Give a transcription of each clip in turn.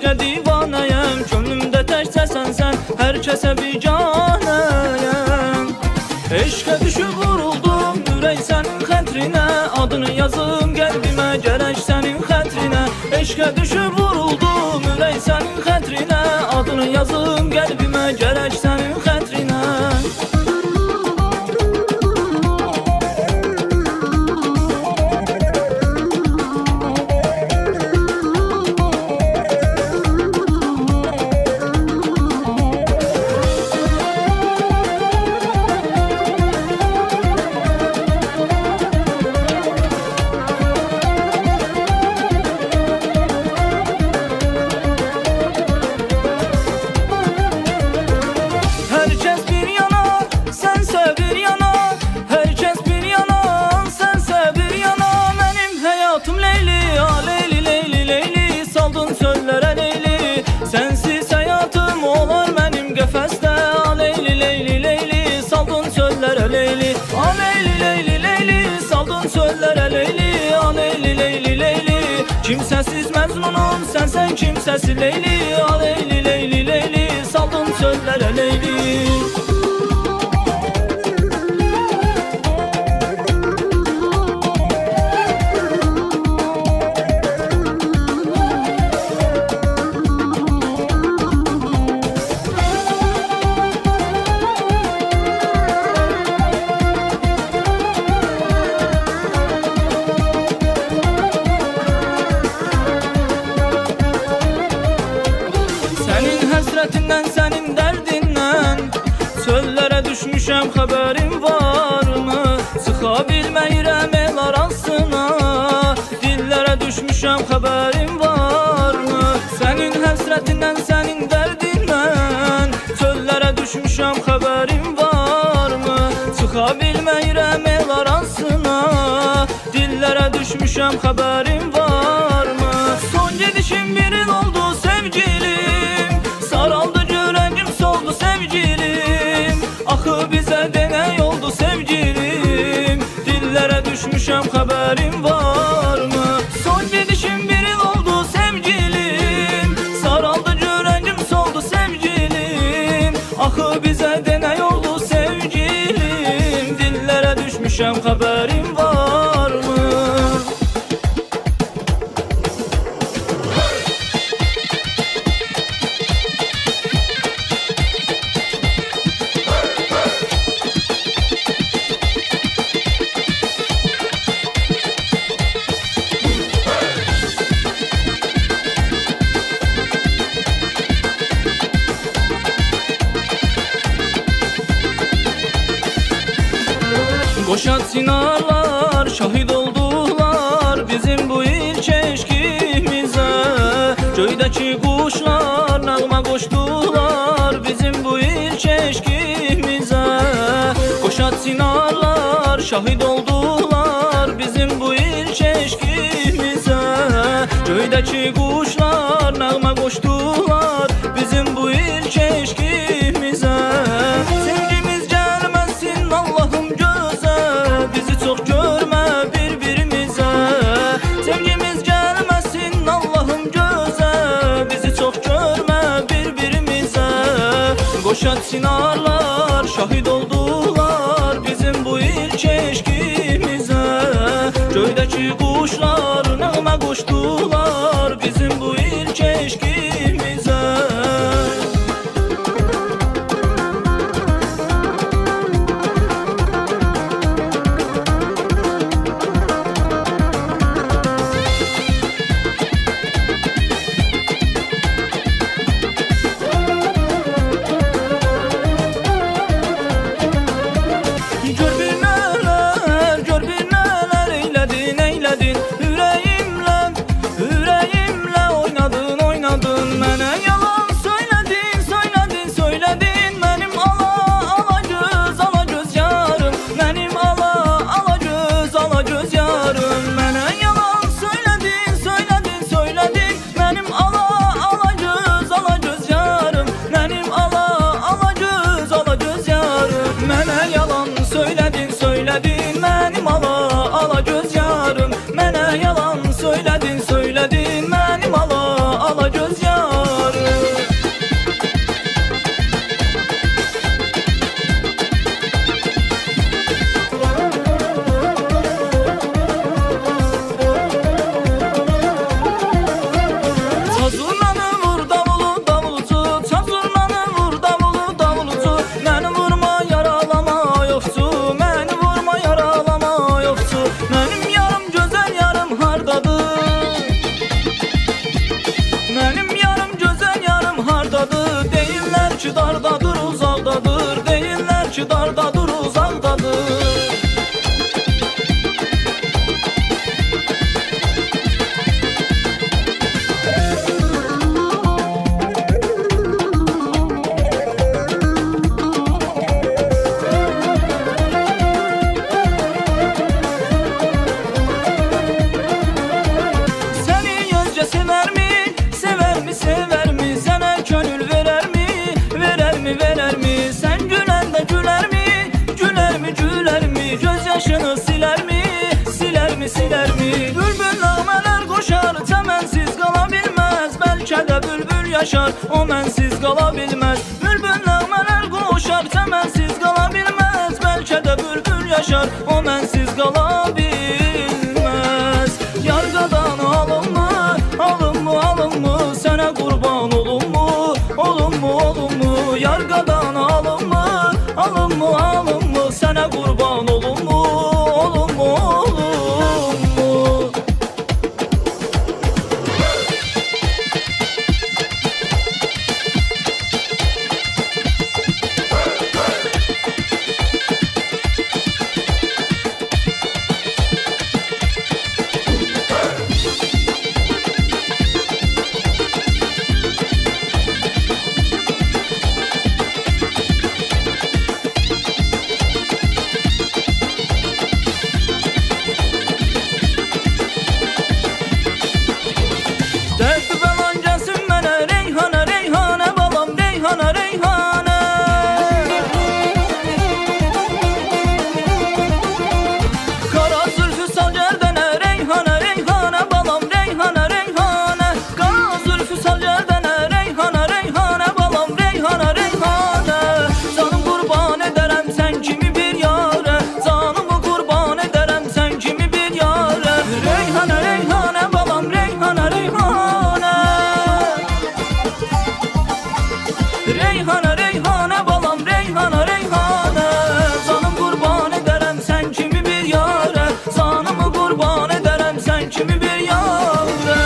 eşqə divanəyəm, könlümdə təkcə sənsən, hər kəsə biganəyəm. Eşqə düşüb vuruldum, ürək sənin xətrinə, adını yazım qəlbimə, gərək sənin xətrinə. Eşqə düşüb vuruldum, ürək sənin xətrinə, adını yazım qəlbimə, gərək sənin xətrinə. Leyli, a leyli, leyli, leyli, saldın söllərə leyli, a leyli, leyli, leyli. Kimsəsiz məzmunum, sənsən kimsəsi leyli, a leyli, leyli, leyli, saldın söllərə leyli. Həsrətindən, sənin dərdindən, çöllərə düşmüşəm, xəbərim varmı? Çıxa bilməyirəm el arasına, dillərə düşmüşəm, xəbərim varmı? Sənin həsrətindən, sənin dərdindən, çöllərə düşmüşəm, xəbərim varmı? Çıxa bilməyirəm el arasına, dillərə düşmüşəm, xəbərim varmı? Son gedişim bir il oldu sevgilim, saraldı görəngim, soldu sevgilim. Axı bizə denək oldu sevgilim, dillərə düşmüşəm, xəbərim varmı? Son gedişim bir il oldu sevgilim, saraldı görəngim, soldu sevgilim. Axı bizə denək oldu sevgilim, dillərə düşmüşəm, xəbərim varmı? Qoşad sinarlar şahid oldular bizim bu ilk eşqimizə. Göydəki quşlar nəğmə qoşdular bizim bu ilk eşqimizə. Qoşad sinarlar şahid oldular bizim bu ilk eşqimizə. Göydəki quşlar nəğmə qoşdular bizim bu ilk eşqimizə. Sevgimiz gəlməsin Allahım gözə, bizi çox görmə bir-birimizə. Sevgimiz gəlməsin Allahım gözə, bizi çox görmə bir-birimizə. Qoşad sinarlar şahid oldular bizim bu ilk eşqimizə. Göydəki quşlar nəğmə qoşdular bizim bu ilk eşqimizə. Gör bir nələr eylədin, eylədin ürəyimlə, dardadır, uzaqdadır. Deyirlər ki, dardadır, uzaqdadır. Yaşını siler mi, siler mi, siler mi? Bülbül nameler koşar, çəmənsiz qala bilməz. Bəlkə də bülbül yaşar, o mənsiz qala bilməz. Bülbül nameler koşar, çəmənsiz qala bilməz. Bəlkə də bülbül yaşar, o mənsiz qala bilməz. Yarqadan alınmı, alınmı, alınmı? Sənə qurban olunmu, olunmu, olunmu? Yarqadan alınmı, alınmı, alınmı? Sənə qurban olunmu? Reyhana, Reyhana, balam Reyhana, Reyhana. Canım qurban edərəm sən kimi bir yarə. Canımı qurban edərəm sən kimi bir yarə.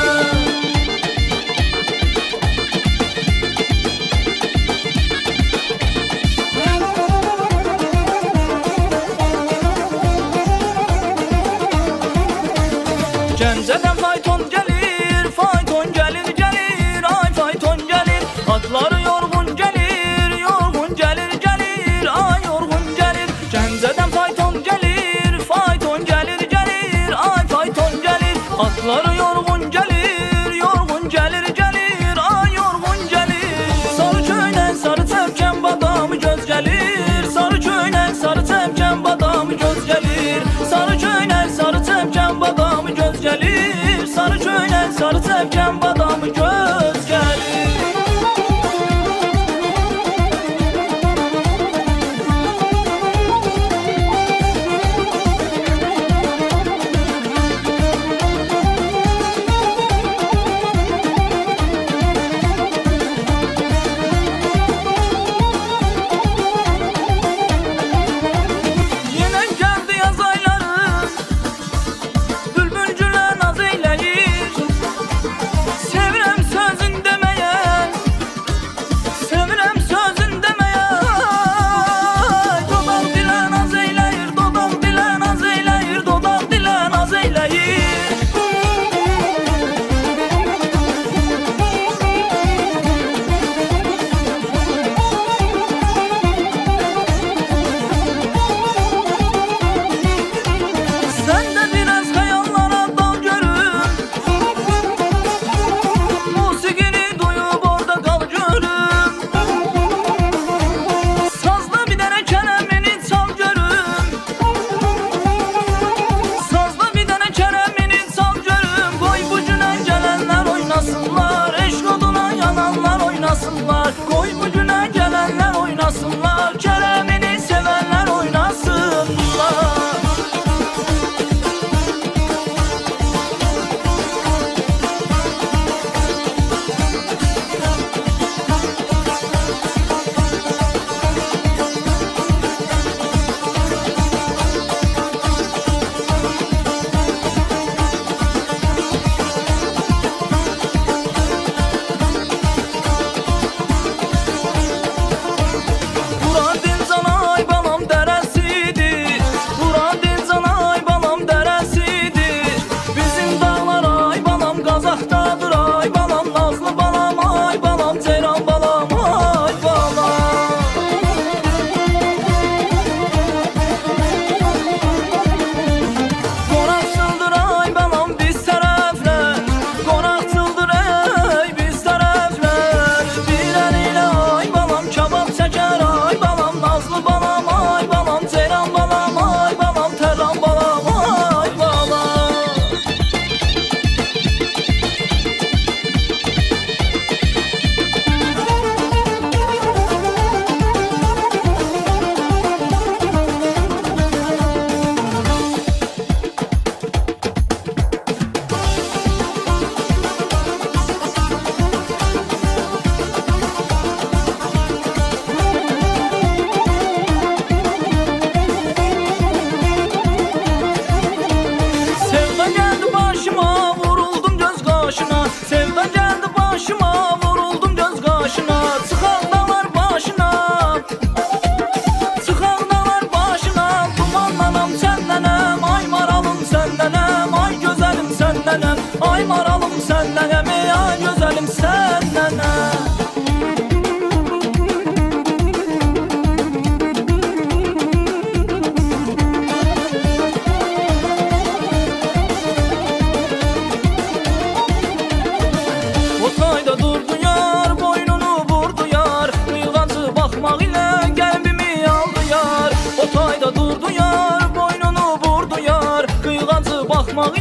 Gəncədən fayton gəlir, fayton gəlir, gəlir. Ay fayton gəlir, atları yorğun gəlir, yorğun gəlir, gəlir. Ay yorğun gəlir, Gəncədən fayton gəlir, fayton gəlir, gəlir. Ay fayton gəlir, atları yorğun gəlir, yorğun gəlir, gəlir. Ay yorğun gəlir. Sarı köynək, sarı çəpkən badamı göz gəlir. Sarı köynək, sarı çəpkən badamı göz gəlir. Sarı köynək, sarı çəpkən badamı göz gəlir. Sarı köynək, sarı çəpkən badamı göz gəlir. Sevirəm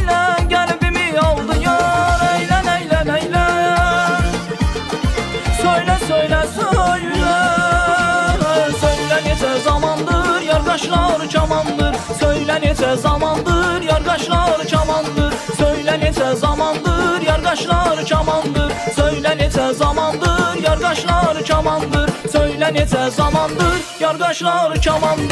eylə, qəlbimi aldın yar. Eylə, eylə, eylə. Söylə, söylə, söylə. Söylə necə zamandır, yar qaşlar kamandır. Söylə necə zamandır, yar qaşlar kamandır. Söylə necə zamandır, yar qaşlar kamandır. Söylə necə zamandır, yar qaşlar kamandır. Söylə necə zamandır, yar qaşlar kamandır.